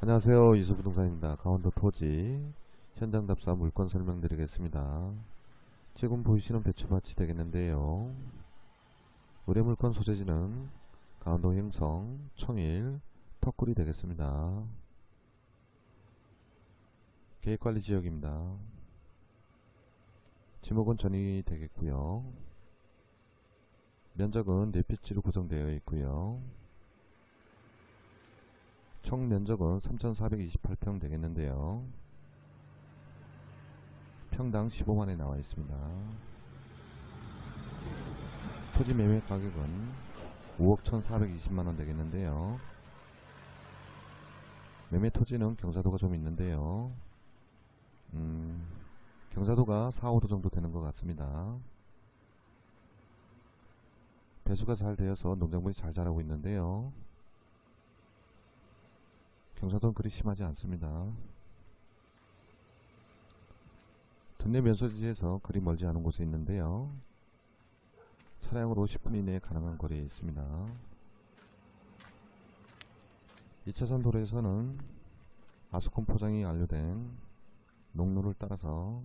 안녕하세요. 이수부동산입니다. 강원도 토지 현장 답사 물건 설명드리겠습니다. 지금 보이시는 배추밭이 되겠는데요. 의뢰 물건 소재지는 강원도 행성, 청일, 턱굴이 되겠습니다. 계획관리 지역입니다. 지목은 전이 되겠고요. 면적은 4피치로 구성되어 있고요. 총 면적은 3,428평 되겠는데요. 평당 15만원에 나와 있습니다. 토지 매매 가격은 5억 1,420만원 되겠는데요. 매매 토지는 경사도가 좀 있는데요. 경사도가 4, 5도 정도 되는 것 같습니다. 배수가 잘 되어서 농작물이 잘 자라고 있는데요. 경사도는 그리 심하지 않습니다. 둔내 면소지에서 그리 멀지 않은 곳에 있는데요. 차량으로 10분 이내에 가능한 거리에 있습니다. 2차선 도로에서는 아스콘 포장이 완료된 농로를 따라서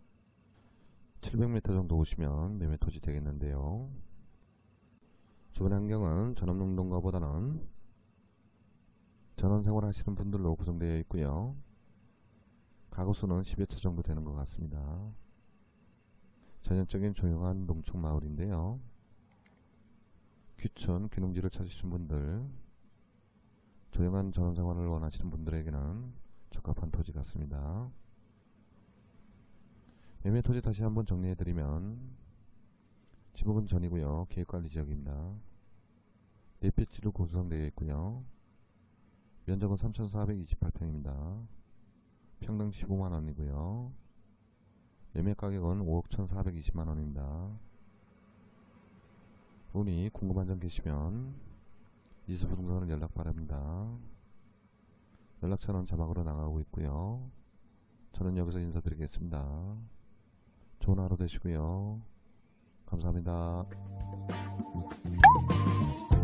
700m 정도 오시면 매매토지 되겠는데요. 주변 환경은 전업농동가보다는 전원생활 하시는 분들로 구성되어 있고요. 가구수는 10여 채 정도 되는 것 같습니다. 전형적인 조용한 농촌 마을인데요. 귀촌, 귀농지를 찾으신 분들, 조용한 전원생활을 원하시는 분들에게는 적합한 토지 같습니다. 매매 토지 다시 한번 정리해드리면 지목은 전이고요. 계획관리지역입니다. 4피치로 구성되어 있고요. 면적은 3,428평입니다. 평당 15만원이고요. 매매가격은 5억 1,420만원입니다. 문의 궁금한 점 계시면 이수부동산을 연락 바랍니다. 연락처는 자막으로 나가고 있고요. 저는 여기서 인사드리겠습니다. 좋은 하루 되시고요. 감사합니다.